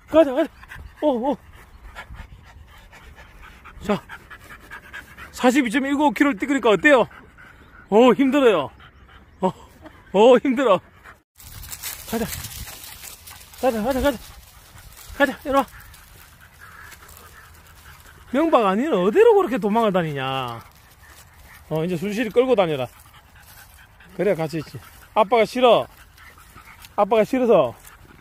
가자. 자, 42.19km를 뛰니까 어때요? 힘들어요. 힘들어. 가자, 이리와. 명박아, 니는 어디로 그렇게 도망을 다니냐? 이제 순실히 끌고 다녀라. 그래, 같이 있지. 아빠가 싫어. 아빠가 싫어서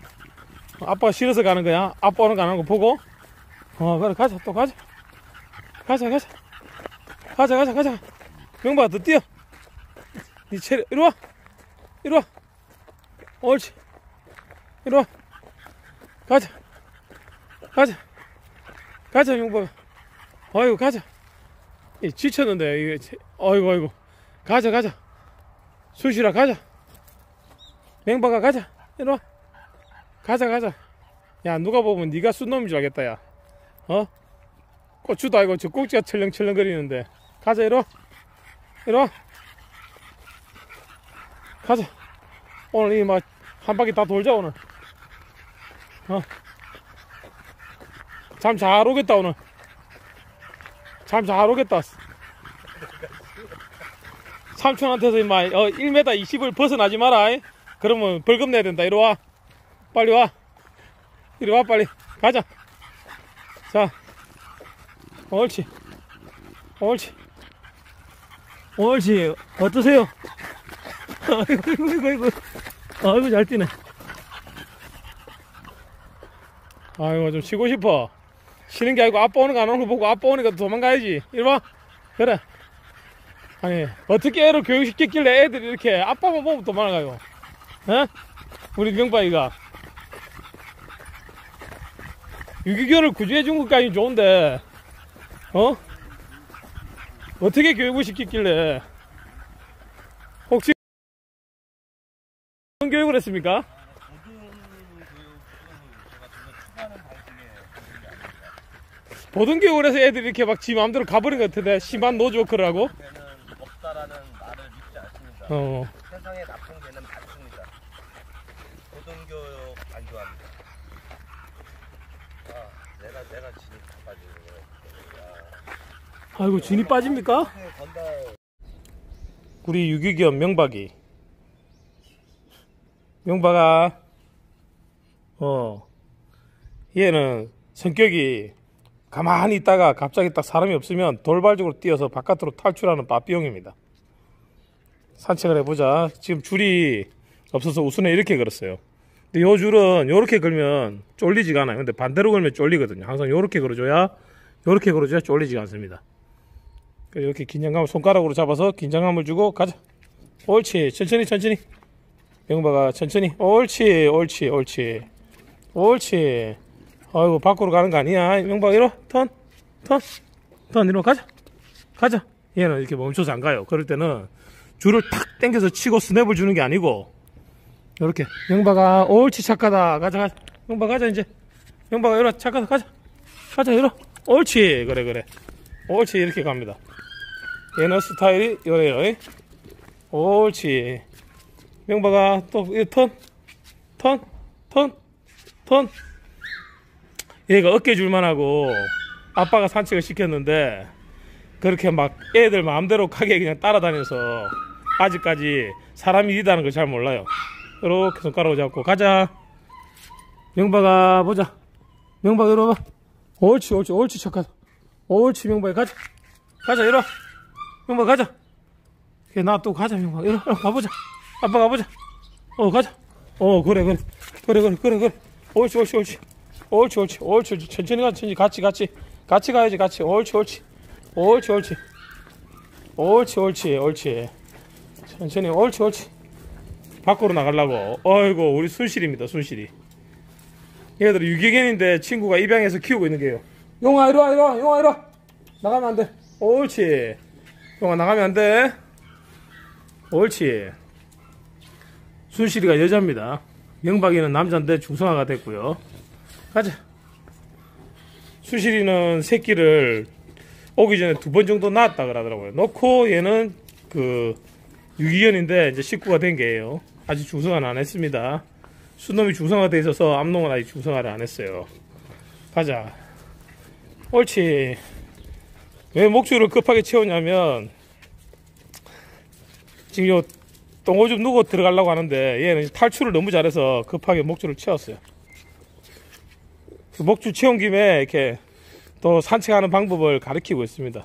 가는 거야. 아빠 오는 거 안 하는 거 보고. 그래, 가자, 또 가자. 가자. 명박아, 더 뛰어. 니 체력, 이리와. 옳지. 이리와. 가자, 명박아. 아이고, 가자. 지쳤는데, 이게, 아이고. 가자. 순실아, 가자. 명박아, 가자. 이리와. 가자. 야, 누가 보면 네가 순 놈인 줄 알겠다, 야. 고추도 아니고 저 꼭지가 철렁철렁 거리는데. 가자, 이리와. 가자. 오늘 한 바퀴 다 돌자, 오늘. 잠 잘 오겠다, 오늘. 잠 잘 오겠다. 삼촌한테서 1m 20을 벗어나지 마라. 그러면 벌금 내야 된다. 이리 와. 빨리 와. 이리 와, 빨리. 가자. 자. 옳지. 어떠세요? 아이고, 잘 뛰네. 아이고, 좀 쉬고 싶어. 쉬는 게 아니고 아빠 오는 거 안 오는 거 보고 아빠 오니까 도망가야지. 이리 와. 그래. 아니, 어떻게 애를 교육시켰길래 애들이 이렇게 아빠만 보면 도망가요? 우리 명박이가. 유기견을 구조해 준 것까지 좋은데, 어떻게 교육을 시켰길래? 혹시 어떤 교육을 했습니까? 보등교육을 해서 애들이 이렇게 막 지 마음대로 가버린 것 같은데, 심한 노즈워크를 하고? 없다라는 말을 믿지 않습니다. 세상에 나쁜 개는 많습니다. 고등교육 안 좋아합니다. 내가 진이 다 빠지는 거야. 아이고, 진이 빠집니까? 우리 유기견 명박이. 명박아, 얘는 성격이 가만히 있다가 갑자기 딱 사람이 없으면 돌발적으로 뛰어서 바깥으로 탈출하는 빠삐용입니다. 산책을 해보자. 지금 줄이 없어서 우선에 이렇게 걸었어요. 근데 요 줄은 요렇게 걸면 쫄리지가 않아요. 근데 반대로 걸면 쫄리거든요. 항상 요렇게 걸어줘야 쫄리지가 않습니다. 이렇게 긴장감을 손가락으로 잡아서 긴장감을 주고 가자. 옳지. 천천히. 명박아, 천천히. 옳지. 아이고, 밖으로 가는 거 아니야. 명박, 이리 와. 턴, 이리 와. 가자. 얘는 이렇게 멈춰서 안 가요. 그럴 때는 줄을 탁 당겨서 치고 스냅을 주는 게 아니고, 이렇게. 명박아, 옳지, 착하다. 가자. 명박, 가자, 이제. 명박아, 이리 와. 착하다. 가자, 이리 와. 옳지. 그래. 옳지. 이렇게 갑니다. 얘는 스타일이 이래요. 옳지. 명박아, 또, 턴. 얘가 어깨줄만 하고 아빠가 산책을 시켰는데 그렇게 막 애들 마음대로 가게 그냥 따라다녀서 아직까지 사람이 일이라는 걸 잘 몰라요. 이렇게 손가락을 잡고 가자. 명박아, 보자. 명박, 이리 와봐. 옳지, 착하다. 옳지, 명박이 가자, 이리 와. 명박, 가자. 나 또 가자, 명박. 이리 와, 가보자. 아빠 가보자. 가자. 그래. 옳지. 천천히 같이 가야지. 옳지. 천천히. 옳지. 밖으로 나가려고. 어이구, 우리 순실입니다, 순실이. 얘들 유기견인데 친구가 입양해서 키우고 있는 게요. 용아, 이리 와. 나가면 안 돼. 옳지. 용아, 나가면 안 돼. 옳지. 순실이가 여자입니다. 명박이는 남자인데 중성화가 됐고요. 가자. 순실이는 새끼를 오기 전에 2번 정도 낳았다 그러더라고요. 놓고 얘는 유기견인데 이제 식구가 된 게예요. 아직 중성화는 안 했습니다. 순놈이 중성화가 돼 있어서 암놈은 아직 중성화를 안 했어요. 가자. 옳지. 왜 목줄을 급하게 채우냐면 지금 요 똥오줌 누고 들어가려고 하는데 얘는 탈출을 너무 잘해서 급하게 목줄을 채웠어요. 그 목줄 채운 김에 이렇게 또 산책하는 방법을 가르치고 있습니다.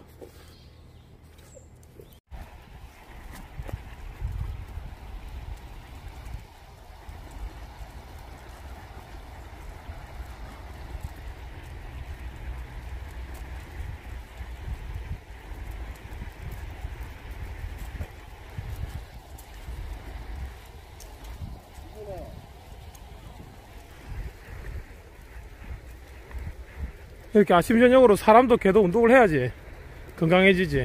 이렇게 아침 저녁으로 사람도 개도 운동을 해야지 건강해지지.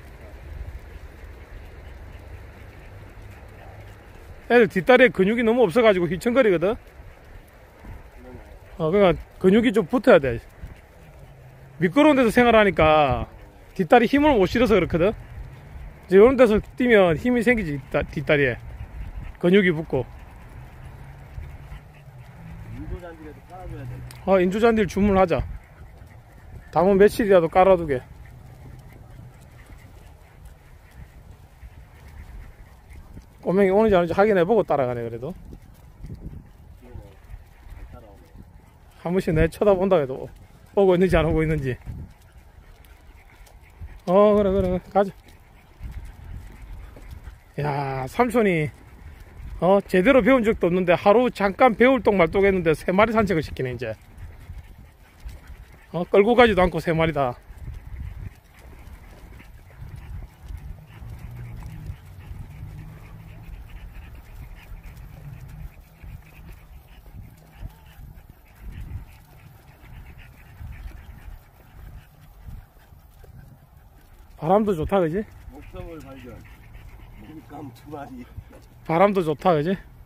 애들 뒷다리에 근육이 너무 없어가지고 휘청거리거든. 그러니까 근육이 좀 붙어야 돼. 미끄러운 데서 생활하니까 뒷다리 힘을 못 실어서 그렇거든. 이제 이런 데서 뛰면 힘이 생기지. 뒷다리에 근육이 붙고. 인조잔디라도 깔아줘야 돼. 인조잔디를 주문하자. 담은 며칠이라도 깔아두게. 꼬맹이 오는지 안 오는지 확인해보고 따라가네. 그래도 한 번씩 내 쳐다본다 해도 오고 있는지 안 오고 있는지. 그래 가자. 야, 삼촌이 제대로 배운 적도 없는데 하루 잠깐 배울 똥 말똥 했는데 3마리 산책을 시키네. 이제 끌고 가지도 않고 3마리다. 바람도 좋다, 그지? 목성을 발견. 목감 2마리. 바람도 좋다, 그지?